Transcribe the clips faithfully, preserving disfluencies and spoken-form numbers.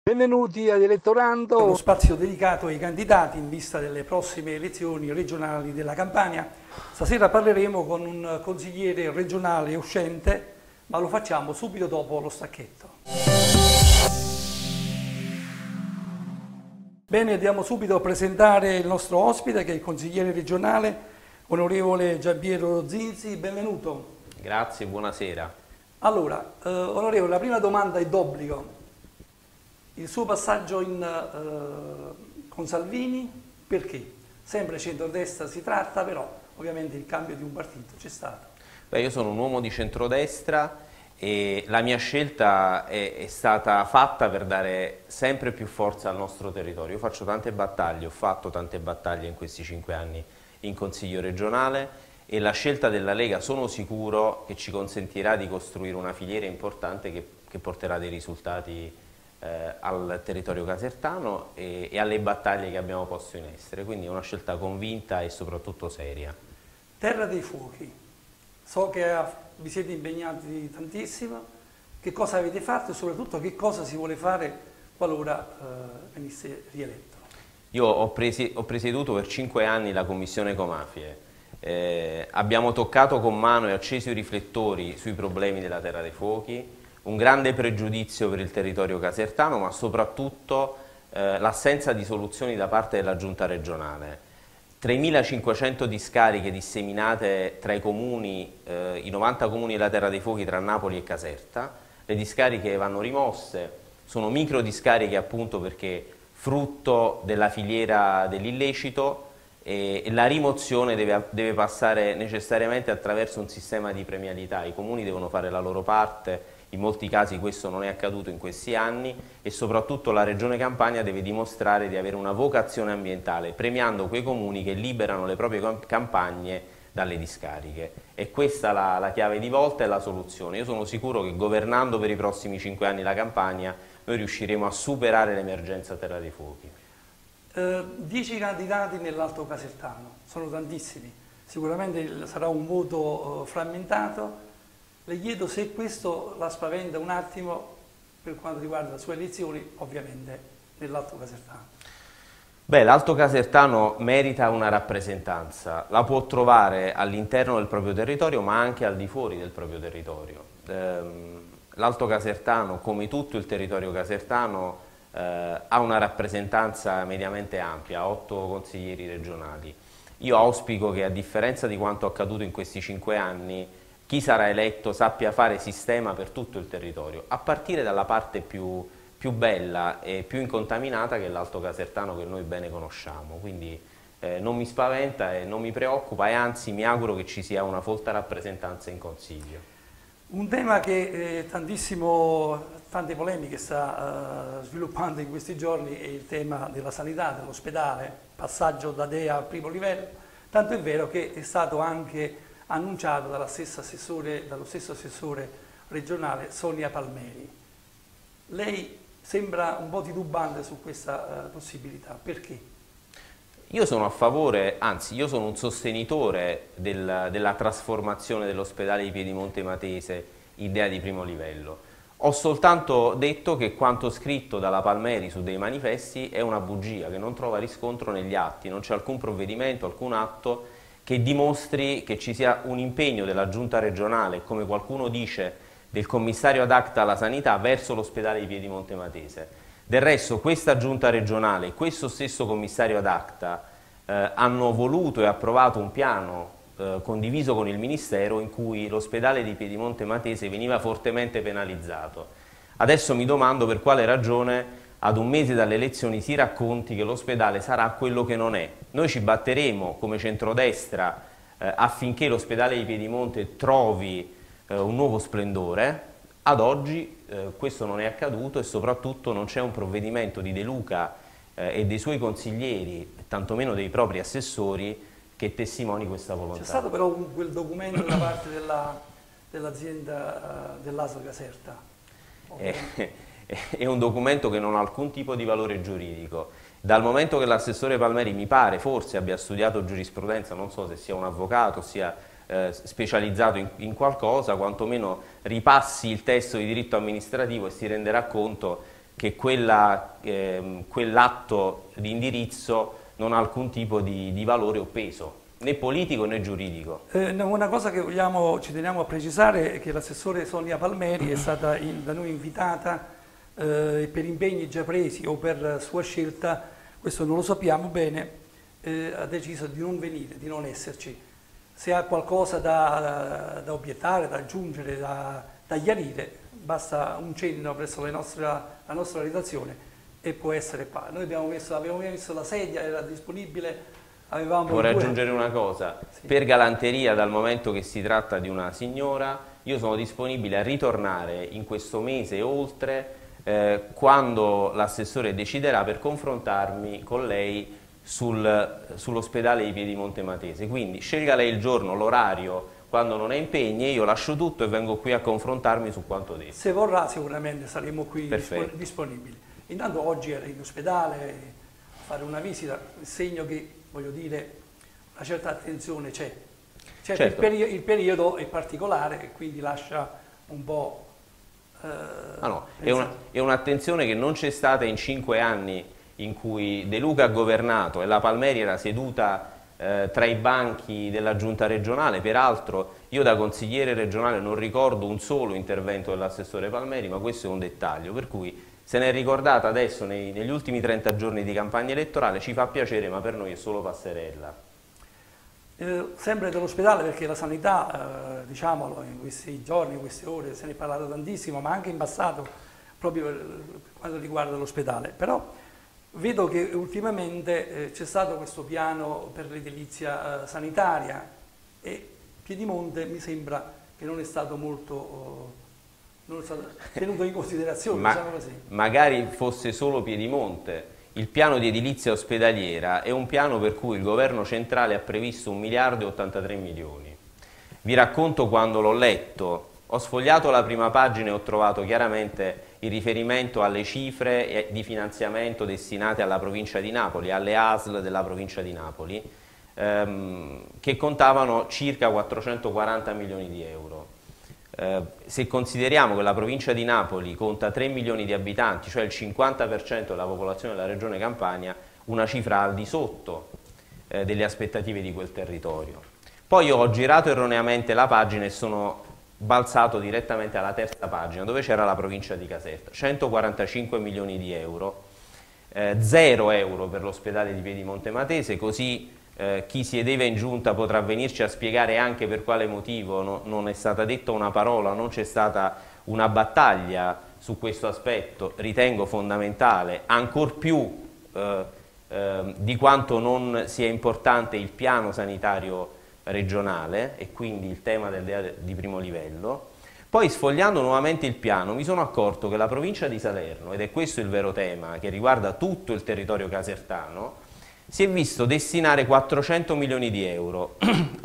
Benvenuti ad Elettorando. Uno spazio dedicato ai candidati in vista delle prossime elezioni regionali della Campania. Stasera parleremo con un consigliere regionale uscente, ma lo facciamo subito dopo lo stacchetto. Bene, andiamo subito a presentare il nostro ospite, che è il consigliere regionale, onorevole Giampiero Zinzi. Benvenuto. Grazie, buonasera. Allora, eh, onorevole, la prima domanda è d'obbligo. Il suo passaggio in, eh, con Salvini, perché? Sempre centrodestra si tratta, però ovviamente il cambio di un partito c'è stato. Beh, io sono un uomo di centrodestra e la mia scelta è, è stata fatta per dare sempre più forza al nostro territorio. Io faccio tante battaglie, ho fatto tante battaglie in questi cinque anni in Consiglio regionale e la scelta della Lega sono sicuro che ci consentirà di costruire una filiera importante che, che porterà dei risultati Eh, al territorio casertano e, e alle battaglie che abbiamo posto in essere, quindi è una scelta convinta e soprattutto seria. Terra dei Fuochi, so che vi siete impegnati tantissimo, che cosa avete fatto e soprattutto che cosa si vuole fare qualora eh, venisse rieletto? Io ho, presi, ho presieduto per cinque anni la Commissione Ecomafie, eh, abbiamo toccato con mano e acceso i riflettori sui problemi della Terra dei Fuochi, un grande pregiudizio per il territorio casertano, ma soprattutto eh, l'assenza di soluzioni da parte della giunta regionale. tremilacinquecento discariche disseminate tra i comuni, eh, i novanta comuni della Terra dei Fuochi tra Napoli e Caserta. Le discariche vanno rimosse, sono micro discariche appunto perché frutto della filiera dell'illecito e la rimozione deve, deve passare necessariamente attraverso un sistema di premialità. I comuni devono fare la loro parte. In molti casi questo non è accaduto in questi anni e soprattutto la Regione Campania deve dimostrare di avere una vocazione ambientale, premiando quei comuni che liberano le proprie campagne dalle discariche. E questa la, la chiave di volta e la soluzione. Io sono sicuro che governando per i prossimi cinque anni la Campania noi riusciremo a superare l'emergenza Terra dei Fuochi. Eh, dieci candidati nell'Alto Casertano, sono tantissimi, sicuramente sarà un voto eh, frammentato. Le chiedo se questo la spaventa un attimo per quanto riguarda le sue elezioni, ovviamente nell'Alto Casertano. Beh, l'Alto Casertano merita una rappresentanza, la può trovare all'interno del proprio territorio ma anche al di fuori del proprio territorio. Ehm, L'Alto Casertano, come tutto il territorio casertano, eh, ha una rappresentanza mediamente ampia, ha otto consiglieri regionali. Io auspico che a differenza di quanto accaduto in questi cinque anni, chi sarà eletto sappia fare sistema per tutto il territorio, a partire dalla parte più, più bella e più incontaminata che è l'Alto Casertano che noi bene conosciamo. Quindi eh, non mi spaventa e non mi preoccupa e anzi mi auguro che ci sia una folta rappresentanza in Consiglio. Un tema che eh, tantissimo, tante polemiche sta uh, sviluppando in questi giorni è il tema della sanità, dell'ospedale, passaggio da D E A al primo livello, tanto è vero che è stato anche annunciato dalla stessa assessore, dallo stesso assessore regionale Sonia Palmeri. Lei sembra un po' titubante su questa uh, possibilità, perché? Io sono a favore, anzi io sono un sostenitore del, della trasformazione dell'ospedale di Piedimonte Matese in D E A di primo livello. Ho soltanto detto che quanto scritto dalla Palmeri su dei manifesti è una bugia, che non trova riscontro negli atti, non c'è alcun provvedimento, alcun atto che dimostri che ci sia un impegno della giunta regionale, come qualcuno dice, del commissario ad acta alla sanità verso l'ospedale di Piedimonte Matese. Del resto questa giunta regionale e questo stesso commissario ad acta eh, hanno voluto e approvato un piano eh, condiviso con il Ministero in cui l'ospedale di Piedimonte Matese veniva fortemente penalizzato. Adesso mi domando per quale ragione ad un mese dalle elezioni si racconti che l'ospedale sarà quello che non è. Noi ci batteremo come centrodestra eh, affinché l'ospedale di Piedimonte trovi eh, un nuovo splendore. Ad oggi eh, questo non è accaduto e soprattutto non c'è un provvedimento di De Luca eh, e dei suoi consiglieri, tantomeno dei propri assessori, che testimoni questa volontà. C'è stato però un, quel documento da parte dell'azienda dell uh, dell'A S L Caserta. Eh, è un documento che non ha alcun tipo di valore giuridico. Dal momento che l'assessore Palmeri mi pare, forse abbia studiato giurisprudenza, non so se sia un avvocato, sia eh, specializzato in, in qualcosa, quantomeno ripassi il testo di diritto amministrativo e si renderà conto che quella, eh, quell'atto di indirizzo non ha alcun tipo di, di valore o peso, né politico né giuridico. Eh, no, una cosa che vogliamo, ci teniamo a precisare è che l'assessore Sonia Palmeri è stata in, da noi invitata eh, per impegni già presi o per sua scelta, questo non lo sappiamo bene, eh, ha deciso di non venire, di non esserci. Se ha qualcosa da, da obiettare, da aggiungere, da, da chiarire, basta un cenno presso la nostra, la nostra redazione e può essere qua. Noi abbiamo messo, abbiamo messo la sedia, era disponibile, avevamo... Vorrei due... aggiungere una cosa, sì. Per galanteria, dal momento che si tratta di una signora, io sono disponibile a ritornare in questo mese e oltre eh, quando l'assessore deciderà, per confrontarmi con lei sul, sull'ospedale di Piedimonte Matese. Quindi scelga lei il giorno, l'orario, quando non è impegni, io lascio tutto e vengo qui a confrontarmi su quanto detto. Se vorrà sicuramente saremo qui Perfetto. disponibili. Intanto oggi era in ospedale a fare una visita, il segno che, voglio dire, una certa attenzione c'è. Certo, Certo. Il, peri il periodo è particolare e quindi lascia un po'... Eh, ah no, è un'attenzione che non c'è stata in cinque anni in cui De Luca ha governato e la Palmeri era seduta eh, tra i banchi della giunta regionale. Peraltro io da consigliere regionale non ricordo un solo intervento dell'assessore Palmeri, ma questo è un dettaglio, per cui se ne è ricordata adesso nei, negli ultimi trenta giorni di campagna elettorale, ci fa piacere, ma per noi è solo passerella. Eh, sempre dell'ospedale, perché la sanità, eh, diciamolo, in questi giorni, in queste ore, se ne è parlato tantissimo, ma anche in passato, proprio per, per quanto riguarda l'ospedale. Però vedo che ultimamente eh, c'è stato questo piano per l'edilizia eh, sanitaria e Piedimonte mi sembra che non è stato molto... Oh, non è stato tenuto in considerazione, Ma, diciamo così. Magari fosse solo Piedimonte. Il piano di edilizia ospedaliera è un piano per cui il governo centrale ha previsto un miliardo e ottantatré milioni. Vi racconto quando l'ho letto, ho sfogliato la prima pagina e ho trovato chiaramente il riferimento alle cifre di finanziamento destinate alla provincia di Napoli, alle A S L della provincia di Napoli, ehm, che contavano circa quattrocentoquaranta milioni di euro. Eh, se consideriamo che la provincia di Napoli conta tre milioni di abitanti, cioè il cinquanta per cento della popolazione della regione Campania, una cifra al di sotto eh, delle aspettative di quel territorio. Poi io ho girato erroneamente la pagina e sono balzato direttamente alla terza pagina, dove c'era la provincia di Caserta, centoquarantacinque milioni di euro, eh, zero euro per l'ospedale di Piedimonte Matese, così Eh, chi siedeva in giunta potrà venirci a spiegare anche per quale motivo no, non è stata detta una parola, non c'è stata una battaglia su questo aspetto, ritengo fondamentale, ancor più eh, eh, di quanto non sia importante il piano sanitario regionale e quindi il tema del D E A di primo livello. Poi, sfogliando nuovamente il piano, mi sono accorto che la provincia di Salerno, ed è questo il vero tema che riguarda tutto il territorio casertano, si è visto destinare quattrocento milioni di euro,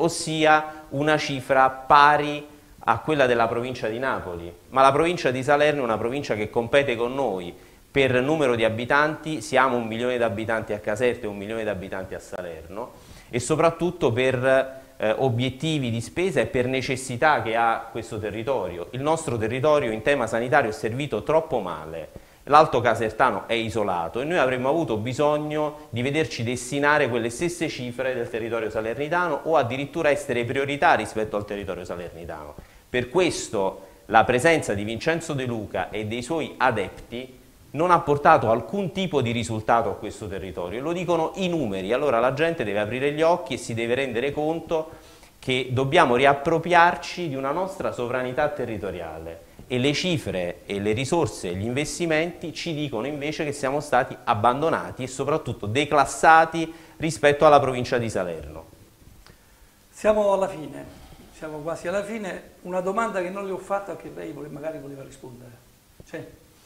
ossia una cifra pari a quella della provincia di Napoli. Ma la provincia di Salerno è una provincia che compete con noi per numero di abitanti, siamo un milione di abitanti a Caserta e un milione di abitanti a Salerno, e soprattutto per eh, obiettivi di spesa e per necessità che ha questo territorio. Il nostro territorio in tema sanitario è servito troppo male. L'Alto Casertano è isolato e noi avremmo avuto bisogno di vederci destinare quelle stesse cifre del territorio salernitano o addirittura essere priorità rispetto al territorio salernitano. Per questo la presenza di Vincenzo De Luca e dei suoi adepti non ha portato alcun tipo di risultato a questo territorio, lo dicono i numeri. Allora la gente deve aprire gli occhi e si deve rendere conto che dobbiamo riappropriarci di una nostra sovranità territoriale. E le cifre e le risorse e gli investimenti ci dicono invece che siamo stati abbandonati e soprattutto declassati rispetto alla provincia di Salerno. Siamo alla fine, siamo quasi alla fine. Una domanda che non le ho fatto, che lei magari voleva rispondere. C'è?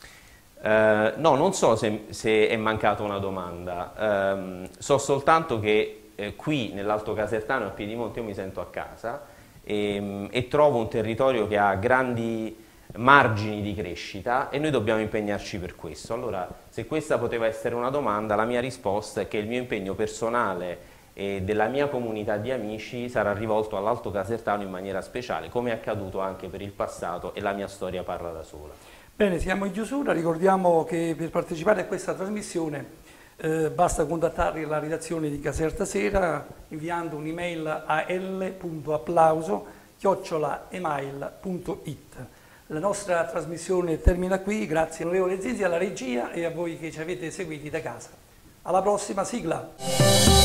Eh, no, non so se, se è mancata una domanda, eh, so soltanto che eh, qui nell'Alto Casertano e a Piedimonte io mi sento a casa e, e trovo un territorio che ha grandi margini di crescita e noi dobbiamo impegnarci per questo. Allora, se questa poteva essere una domanda, la mia risposta è che il mio impegno personale e della mia comunità di amici sarà rivolto all'Alto Casertano in maniera speciale, come è accaduto anche per il passato, e la mia storia parla da sola. Bene, siamo in chiusura, ricordiamo che per partecipare a questa trasmissione eh, basta contattare la redazione di Caserta Sera inviando un'email a l punto applauso chiocciola email punto it. La nostra trasmissione termina qui, grazie onorevole Zizi alla regia e a voi che ci avete seguiti da casa. Alla prossima, sigla!